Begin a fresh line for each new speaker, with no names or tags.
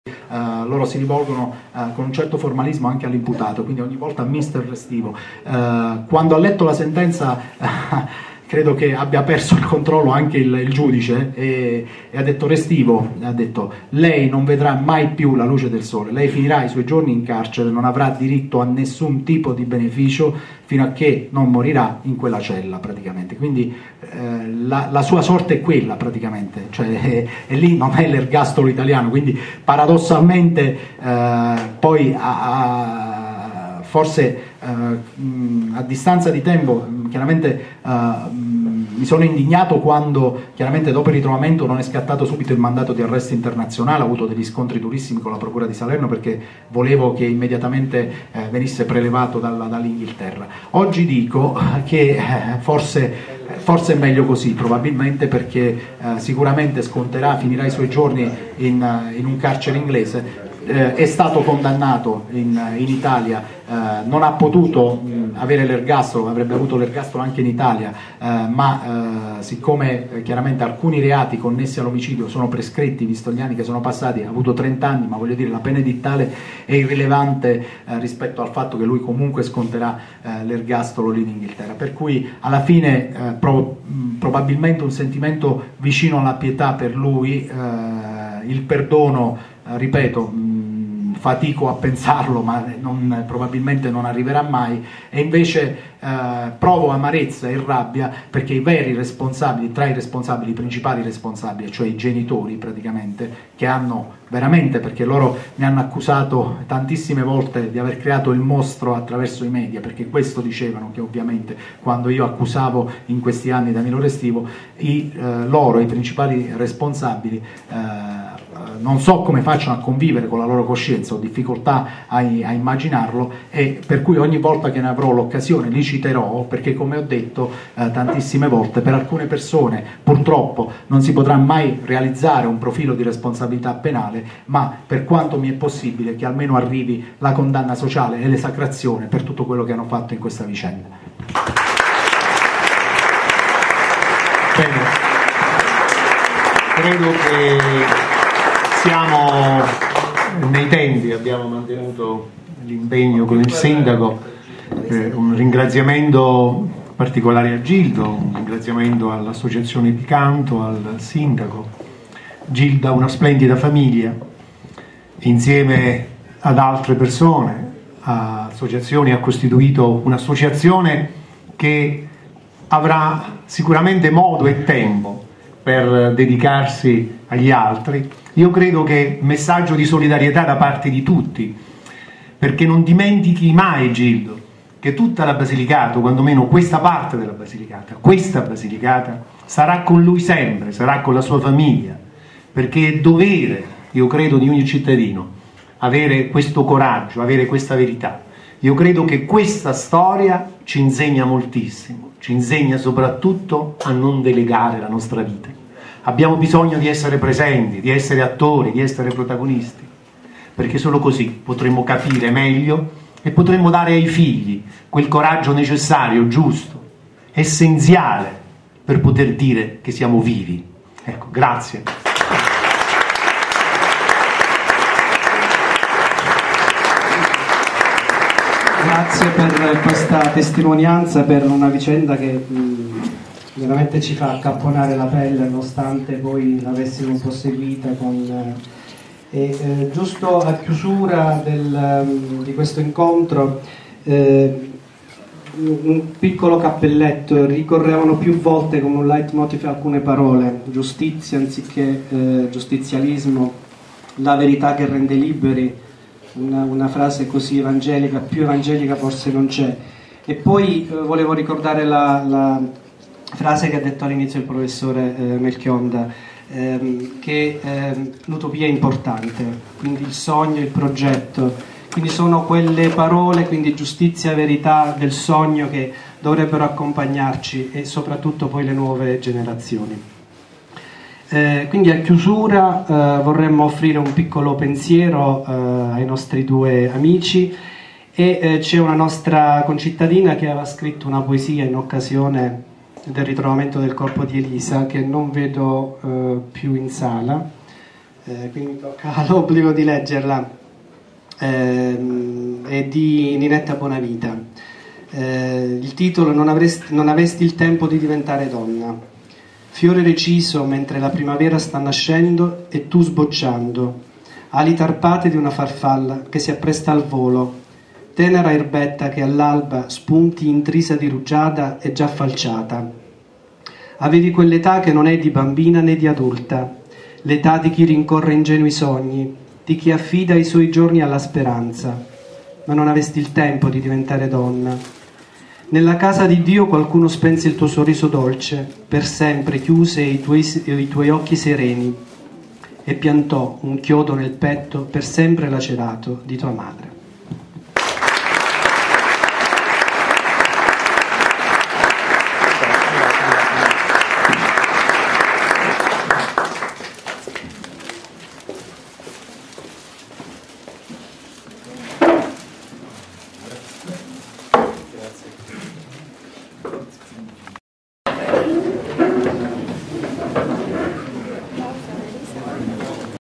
loro si rivolgono con un certo formalismo anche all'imputato, quindi ogni volta Mister Restivo. Quando ha letto la sentenza credo che abbia perso il controllo anche il giudice e ha detto: Restivo, ha detto, lei non vedrà mai più la luce del sole, lei finirà i suoi giorni in carcere, non avrà diritto a nessun tipo di beneficio fino a che non morirà in quella cella praticamente. Quindi la sua sorte è quella praticamente, cioè, e lì non è l'ergastolo italiano, quindi paradossalmente poi forse a distanza di tempo chiaramente mi sono indignato quando chiaramente dopo il ritrovamento non è scattato subito il mandato di arresto internazionale. Ho avuto degli scontri durissimi con la procura di Salerno perché volevo che immediatamente venisse prelevato dall'Inghilterra. Oggi dico che forse è meglio così, probabilmente, perché sicuramente finirà i suoi giorni in un carcere inglese. È stato condannato in Italia, non ha potuto avere l'ergastolo, avrebbe avuto l'ergastolo anche in Italia, ma siccome chiaramente alcuni reati connessi all'omicidio sono prescritti, visto gli anni che sono passati, ha avuto 30 anni, ma voglio dire, la pena edittale è irrilevante rispetto al fatto che lui comunque sconterà l'ergastolo lì in Inghilterra, per cui alla fine probabilmente un sentimento vicino alla pietà per lui, il perdono, ripeto, fatico a pensarlo, ma probabilmente non arriverà mai, e invece provo amarezza e rabbia perché i veri responsabili, tra i responsabili, i principali responsabili, cioè i genitori praticamente, che hanno veramente, perché loro mi hanno accusato tantissime volte di aver creato il mostro attraverso i media, perché questo dicevano, che ovviamente quando io accusavo in questi anni Danilo Restivo, i principali responsabili, non so come facciano a convivere con la loro coscienza, ho difficoltà a immaginarlo, e per cui ogni volta che ne avrò l'occasione li citerò, perché come ho detto tantissime volte, per alcune persone purtroppo non si potrà mai realizzare un profilo di responsabilità penale, ma per quanto mi è possibile che almeno arrivi la condanna sociale e l'esecrazione per tutto quello che hanno fatto in questa vicenda.
Bene. Credo che siamo nei tempi, abbiamo mantenuto l'impegno con il sindaco. Un ringraziamento particolare a Gildo, un ringraziamento all'associazione Picanto, al sindaco. Gilda ha una splendida famiglia, insieme ad altre persone, associazioni, ha costituito un'associazione che avrà sicuramente modo e tempo per dedicarsi agli altri. Io credo che messaggio di solidarietà da parte di tutti, perché non dimentichi mai, Gildo, che tutta la Basilicata, o quantomeno questa parte della Basilicata, sarà con lui sempre, sarà con la sua famiglia, perché è dovere, io credo, di ogni cittadino avere questo coraggio, avere questa verità. Io credo che questa storia ci insegna moltissimo, ci insegna soprattutto a non delegare la nostra vita. Abbiamo bisogno di essere presenti, di essere attori, di essere protagonisti, perché solo così potremo capire meglio e potremo dare ai figli quel coraggio necessario, giusto, essenziale per poter dire che siamo vivi. Ecco, grazie.
Grazie per questa testimonianza, per una vicenda che veramente ci fa accapponare la pelle, nonostante poi l'avessimo un po' seguita giusto a chiusura di questo incontro, un piccolo cappelletto. Ricorrevano più volte come un leitmotiv alcune parole: giustizia anziché giustizialismo, la verità che rende liberi, una frase così evangelica, più evangelica forse non c'è. E poi volevo ricordare la frase che ha detto all'inizio il professore Melchionda, che l'utopia è importante, quindi il sogno, il progetto, quindi sono quelle parole, quindi giustizia, verità del sogno, che dovrebbero accompagnarci, e soprattutto poi le nuove generazioni. Quindi a chiusura vorremmo offrire un piccolo pensiero ai nostri due amici, e c'è una nostra concittadina che aveva scritto una poesia in occasione del ritrovamento del corpo di Elisa, che non vedo più in sala, quindi tocca l'obbligo di leggerla, è di Ninetta Bonavita. Il titolo: non avesti il tempo di diventare donna. Fiore reciso mentre la primavera sta nascendo e tu sbocciando, ali tarpate di una farfalla che si appresta al volo, tenera erbetta che all'alba spunti intrisa di rugiada e già falciata. Avevi quell'età che non è di bambina né di adulta, l'età di chi rincorre ingenui sogni, di chi affida i suoi giorni alla speranza, ma non avesti il tempo di diventare donna. Nella casa di Dio qualcuno spense il tuo sorriso dolce, per sempre chiuse i tuoi occhi sereni, e piantò un chiodo nel petto per sempre lacerato di tua madre.